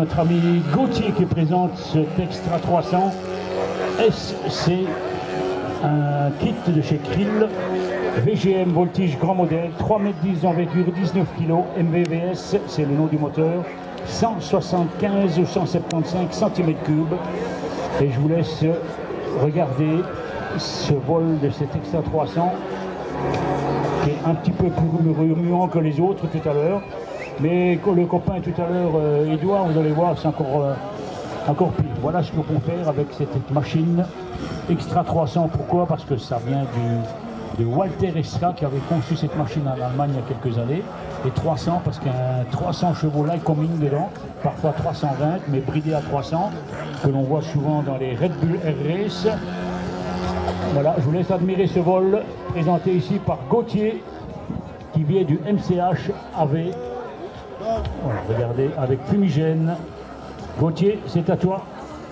notre ami Gauthier qui présente cet Extra 300 SC, un kit de chez Krill, VGM voltige grand modèle, 3,10 m d'envergure, 19 kg, MVVS, c'est le nom du moteur, 175 ou 175 cm3. Et je vous laisse regarder ce vol de cet Extra 300 qui est un petit peu plus remuant que les autres tout à l'heure. Mais le copain tout à l'heure, Edouard, vous allez voir, c'est encore pire. Voilà ce qu'on peut faire avec cette machine Extra 300. Pourquoi? Parce que ça vient de Walter Extra qui avait conçu cette machine en Allemagne il y a quelques années. Et 300 parce qu'un 300 chevaux là, combine dedans, parfois 320, mais bridé à 300, que l'on voit souvent dans les Red Bull Air Race. Voilà, je vous laisse admirer ce vol présenté ici par Gauthier qui vient du MCH AV. Voilà, regardez, avec fumigène. Gauthier, c'est à toi.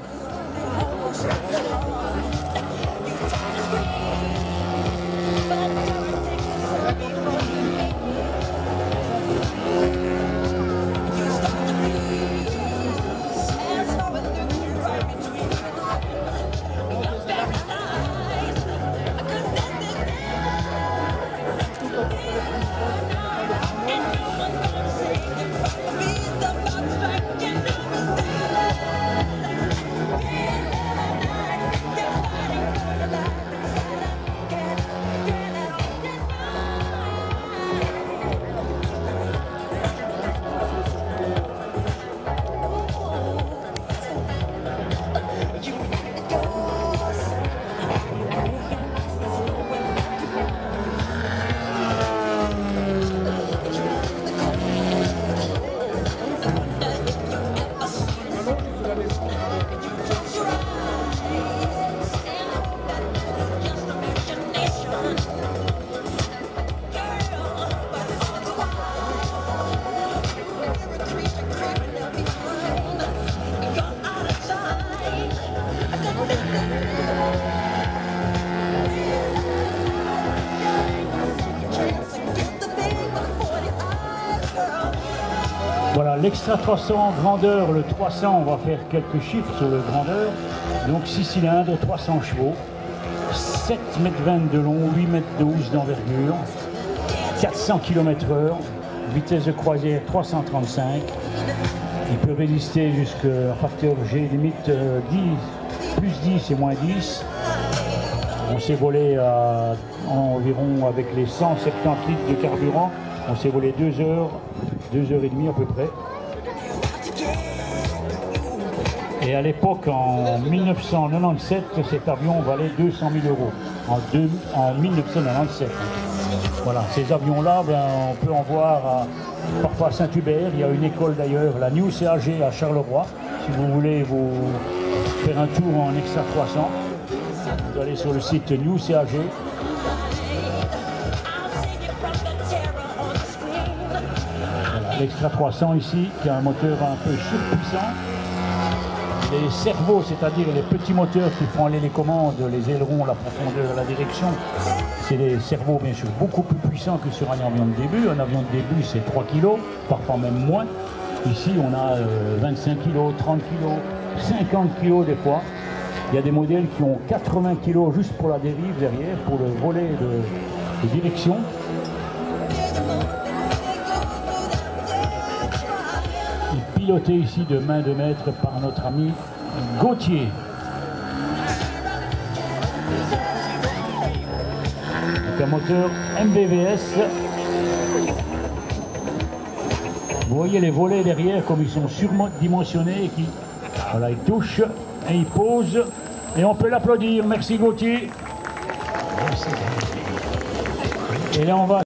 Voilà, l'Extra 300 grandeur, le 300, on va faire quelques chiffres sur le grandeur. Donc 6 cylindres, 300 chevaux, 7,20 m de long, 8,12 m d'envergure, 400 km/h, vitesse de croisière 335. Il peut résister jusqu'à un facteur G limite 10, plus 10 et moins 10. On s'est volé à environ, avec les 170 litres de carburant, on s'est volé 2 heures, 2h30 à peu près. Et à l'époque, en 1997, cet avion valait 200 000 € en 1997. Voilà, ces avions-là, ben, on peut en voir parfois à Saint-Hubert. Il y a une école d'ailleurs, la New CAG à Charleroi. Si vous voulez vous faire un tour en Extra 300, vous allez sur le site New CAG. L'Extra 300 ici, qui a un moteur un peu surpuissant. Les servos, c'est-à-dire les petits moteurs qui font aller les commandes, les ailerons, la profondeur, la direction, c'est des servos bien sûr beaucoup plus puissants que sur un avion de début. Un avion de début c'est 3 kg, parfois même moins. Ici on a 25 kg, 30 kg, 50 kg des fois. Il y a des modèles qui ont 80 kg juste pour la dérive derrière, pour le volet de direction. Piloté ici de main de maître par notre ami Gauthier. Donc un moteur MVVS. Vous voyez les volets derrière comme ils sont surdimensionnés et qui, voilà, ils touchent et ils posent et on peut l'applaudir. Merci Gauthier. Et là on va